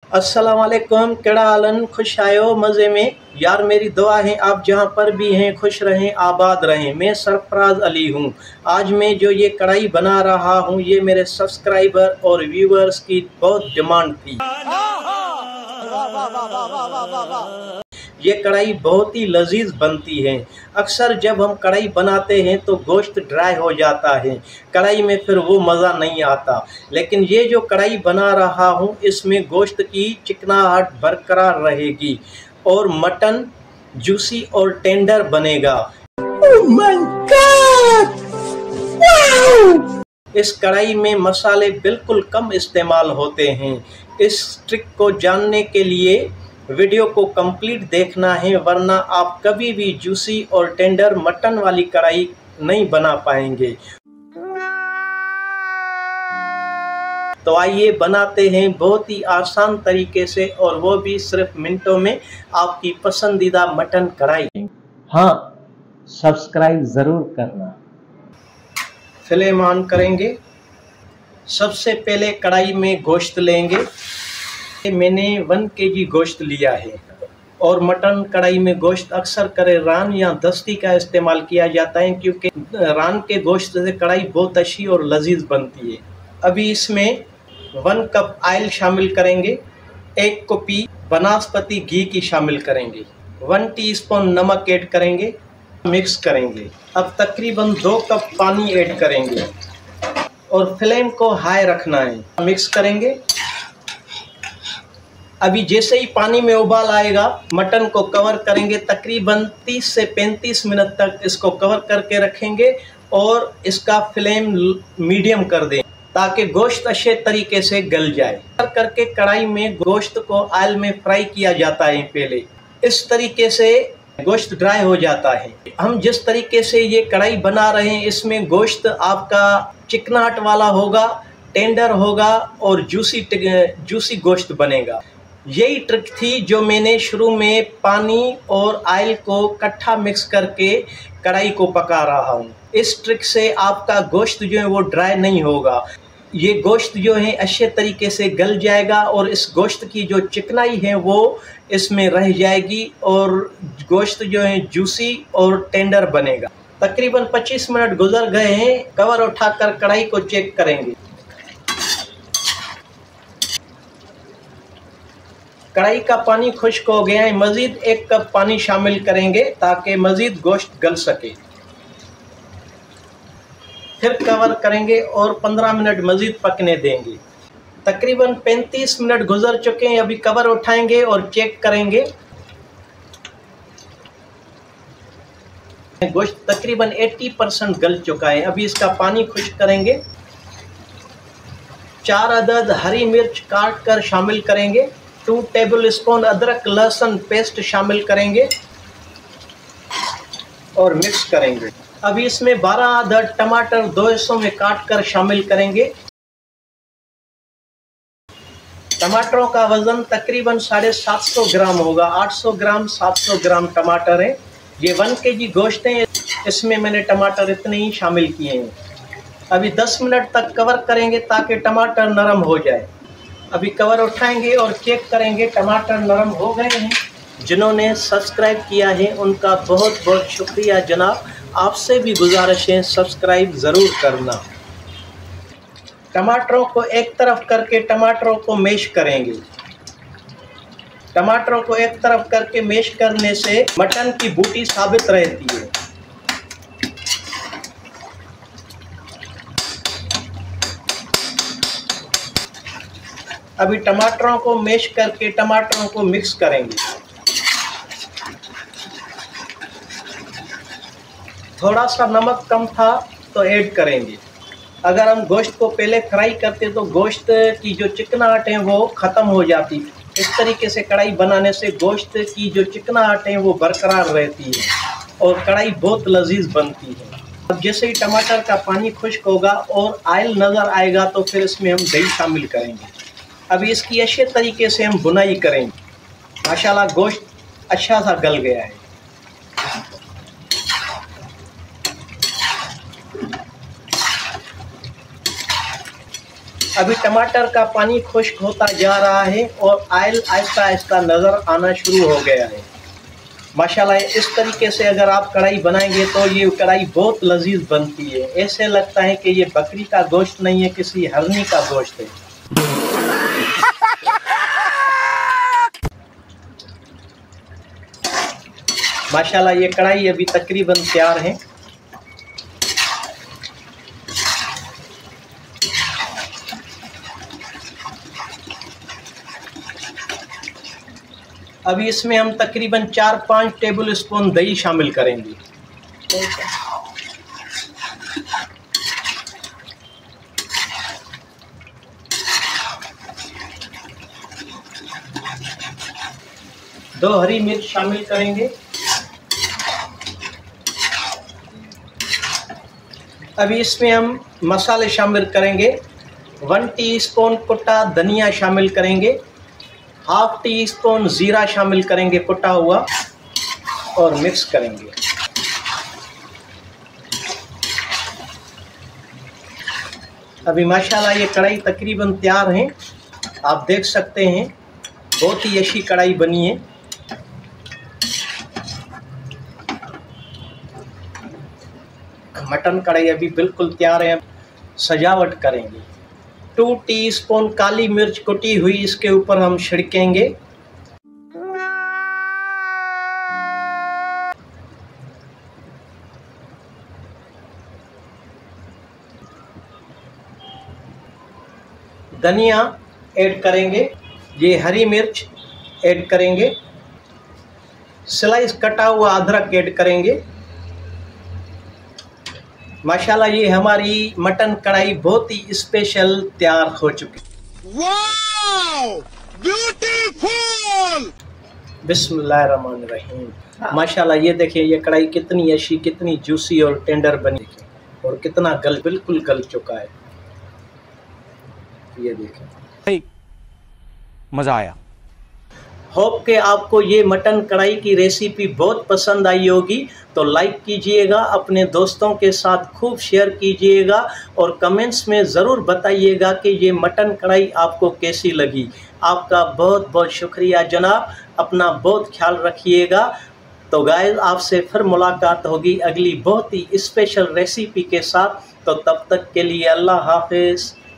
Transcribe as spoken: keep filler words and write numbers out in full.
अस्सलाम वालेकुम, केड़ा हालन, खुश आयो मज़े में यार। मेरी दुआ है आप जहाँ पर भी हैं खुश रहें, आबाद रहें। मैं सरफराज अली हूँ। आज मैं जो ये कढ़ाई बना रहा हूँ ये मेरे सब्सक्राइबर और व्यूअर्स की बहुत डिमांड थी। ये कढ़ाई बहुत ही लजीज बनती है। अक्सर जब हम कढ़ाई बनाते हैं तो गोश्त ड्राई हो जाता है, कढ़ाई में फिर वो मज़ा नहीं आता। लेकिन ये जो कढ़ाई बना रहा हूँ इसमें गोश्त की चिकनाहट बरकरार रहेगी और मटन जूसी और टेंडर बनेगा। Oh my God! Wow! इस कढ़ाई में मसाले बिल्कुल कम इस्तेमाल होते हैं। इस ट्रिक को जानने के लिए वीडियो को कंप्लीट देखना है, वरना आप कभी भी जूसी और टेंडर मटन वाली कढ़ाई नहीं बना पाएंगे। तो आइए बनाते हैं बहुत ही आसान तरीके से, और वो भी सिर्फ मिनटों में, आपकी पसंदीदा मटन कढ़ाई। हाँ, सब्सक्राइब ज़रूर करना। फ्लेम ऑन करेंगे। सबसे पहले कढ़ाई में गोश्त लेंगे। मैंने वन केजी गोश्त लिया है, और मटन कढ़ाई में गोश्त अक्सर करे रान या दस्ती का इस्तेमाल किया जाता है, क्योंकि रान के गोश्त से कढ़ाई बहुत अच्छी और लजीज बनती है। अभी इसमें वन कप ऑयल शामिल करेंगे, एक कॉपी बनास्पति घी की शामिल करेंगे, वन टीस्पून नमक ऐड करेंगे, मिक्स करेंगे। अब तकरीबन दो कप पानी ऐड करेंगे और फ्लेम को हाई रखना है। मिक्स करेंगे। अभी जैसे ही पानी में उबाल आएगा मटन को कवर करेंगे, तकरीबन तीस से पैंतीस मिनट तक इसको कवर करके रखेंगे और इसका फ्लेम मीडियम कर दें ताकि गोश्त अच्छे तरीके से गल जाए। करके कढ़ाई में गोश्त को ऑयल में फ्राई किया जाता है पहले, इस तरीके से गोश्त ड्राई हो जाता है। हम जिस तरीके से ये कढ़ाई बना रहे हैं इसमें गोश्त आपका चिकनाहट वाला होगा, टेंडर होगा और जूसी जूसी गोश्त बनेगा। यही ट्रिक थी जो मैंने शुरू में पानी और ऑयल को इकट्ठा मिक्स करके कढ़ाई को पका रहा हूँ। इस ट्रिक से आपका गोश्त जो है वो ड्राई नहीं होगा, ये गोश्त जो है अच्छे तरीके से गल जाएगा और इस गोश्त की जो चिकनाई है वो इसमें रह जाएगी और गोश्त जो है जूसी और टेंडर बनेगा। तकरीबन पच्चीस मिनट गुजर गए हैं। कवर उठाकर कढ़ाई को चेक करेंगे। कढ़ाई का पानी खुश्क हो गया है। मज़ीद एक कप पानी शामिल करेंगे ताकि मज़ीद गोश्त गल सके। फिर कवर करेंगे और पंद्रह मिनट मज़ीद पकने देंगे। तकरीबन पैंतीस मिनट गुजर चुके हैं। अभी कवर उठाएंगे और चेक करेंगे। गोश्त तकरीबन अस्सी परसेंट गल चुका है। अभी इसका पानी खुश्क करेंगे। चार अदद हरी मिर्च काट कर शामिल करेंगे। टू टेबल स्पून अदरक लहसुन पेस्ट शामिल करेंगे और मिक्स करेंगे। अभी इसमें बारह अदद टमाटर दो हिस्सों में काट कर शामिल करेंगे। टमाटरों का वजन तकरीबन साढ़े सात सौ ग्राम होगा। आठ सौ ग्राम सात सौ ग्राम टमाटर है। ये वन के जी गोश्त है, इसमें मैंने टमाटर इतने ही शामिल किए हैं। अभी दस मिनट तक कवर करेंगे ताकि टमाटर नरम हो जाए। अभी कवर उठाएंगे और चेक करेंगे। टमाटर नरम हो गए हैं। जिन्होंने सब्सक्राइब किया है उनका बहुत बहुत शुक्रिया जनाब। आपसे भी गुजारिश है सब्सक्राइब ज़रूर करना। टमाटरों को एक तरफ करके टमाटरों को मैश करेंगे। टमाटरों को एक तरफ करके मैश करने से मटन की बूटी साबित रहती है। अभी टमाटरों को मैश करके टमाटरों को मिक्स करेंगे। थोड़ा सा नमक कम था तो ऐड करेंगे। अगर हम गोश्त को पहले फ्राई करते तो गोश्त की जो चिकनाहट है वो ख़त्म हो जाती। इस तरीके से कढ़ाई बनाने से गोश्त की जो चिकनाहट है वो बरकरार रहती है और कढ़ाई बहुत लजीज बनती है। अब जैसे ही टमाटर का पानी खुश्क होगा और ऑयल नज़र आएगा तो फिर इसमें हम दही शामिल करेंगे। अभी इसकी अच्छे तरीके से हम बुनाई करेंगे। माशाल्लाह गोश्त अच्छा सा गल गया है। अभी टमाटर का पानी खुश्क होता जा रहा है और ऑयल आहिस्ता आहिस्ता नज़र आना शुरू हो गया है। माशाल्लाह इस तरीके से अगर आप कढ़ाई बनाएंगे तो ये कढ़ाई बहुत लजीज बनती है। ऐसे लगता है कि ये बकरी का गोश्त नहीं है, किसी हरनी का गोश्त है। माशाल्लाह ये कढ़ाई अभी तकरीबन तैयार है। अभी इसमें हम तकरीबन चार पाँच टेबल स्पून दही शामिल करेंगे। दो हरी मिर्च शामिल करेंगे। अभी इसमें हम मसाले शामिल करेंगे। वन टीस्पून कुटा धनिया शामिल करेंगे, हाफ टी स्पून ज़ीरा शामिल करेंगे कुटा हुआ और मिक्स करेंगे। अभी माशाल्लाह ये कढ़ाई तकरीबन तैयार है, आप देख सकते हैं बहुत ही अच्छी कढ़ाई बनी है। मटन कढ़ाई अभी बिल्कुल तैयार है। सजावट करेंगे। टू टीस्पून काली मिर्च कुटी हुई इसके ऊपर हम छिड़केंगे। धनिया ऐड करेंगे, ये हरी मिर्च ऐड करेंगे, स्लाइस कटा हुआ अदरक ऐड करेंगे। माशाल्लाह ये हमारी मटन कढ़ाई बहुत ही स्पेशल तैयार हो चुकी है। Wow, beautiful. बिस्मिल्लाहिर्रहमानिर्रहीम। माशाल्लाह ये देखिए ये कढ़ाई कितनी अच्छी, कितनी जूसी और टेंडर बनी है और कितना गल बिल्कुल गल चुका है। ये देखिए मजा आया। होप के आपको ये मटन कढ़ाई की रेसिपी बहुत पसंद आई होगी, तो लाइक कीजिएगा, अपने दोस्तों के साथ खूब शेयर कीजिएगा और कमेंट्स में ज़रूर बताइएगा कि ये मटन कढ़ाई आपको कैसी लगी। आपका बहुत बहुत शुक्रिया जनाब, अपना बहुत ख्याल रखिएगा। तो गाइस आपसे फिर मुलाकात होगी अगली बहुत ही स्पेशल रेसिपी के साथ। तो तब तक के लिए अल्लाह हाफिज़।